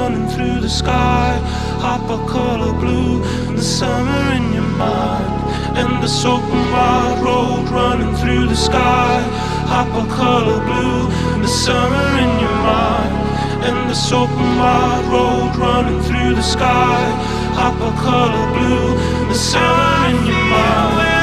running through the sky. Hopper color blue, the summer in your mind. Endless open wide road running through the sky. Hopper color blue, the summer in your mind. Endless open wide road running through the sky. Hopper color blue, the summer in your mind.